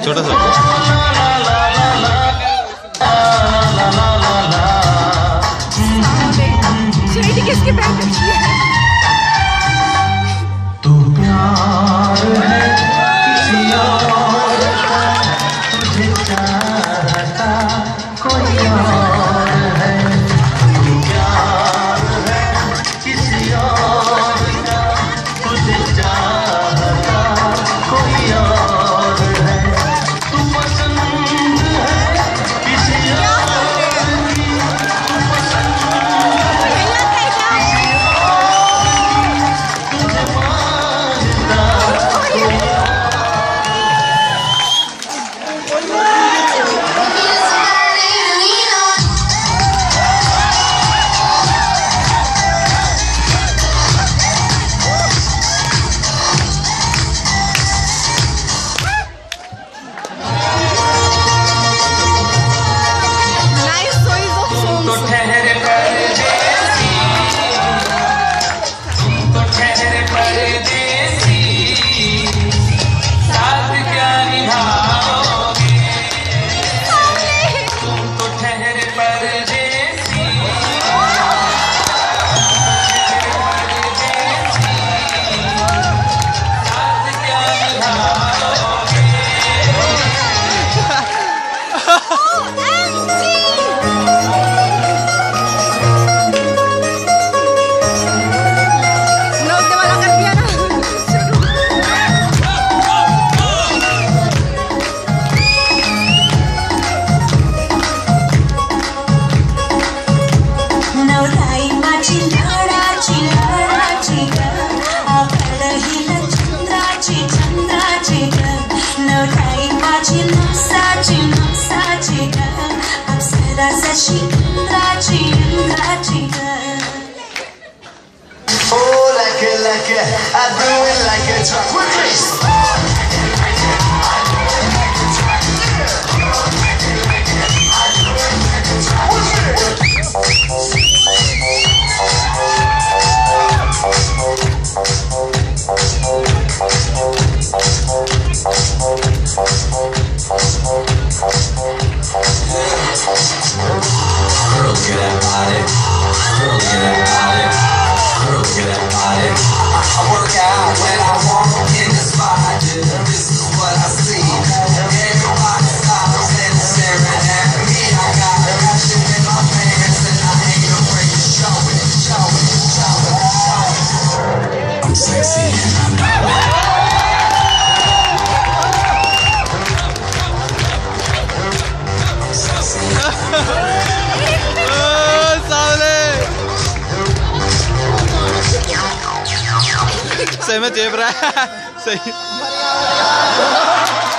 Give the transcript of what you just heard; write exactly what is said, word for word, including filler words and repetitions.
छोटा सा किसकी बैंड है? तू प्यार है किसी और का, तुझे चाहता कोई और है। तू प्यार है किसी और का, तुझे चाहता कोई और है। तू पसंद है किसी और की, तू पसंद oh, like it, like it, I do it like a truck with grace. Girl, get that body. Girl, get that body. Girl, get that body. I work out when I walk in the spot. This is what I see. Everybody stops and staring at me. I got passion in my pants and I ain't afraid to show it, show it, show it, show it. I'm sexy and I know it. सही में जेब रहा है सही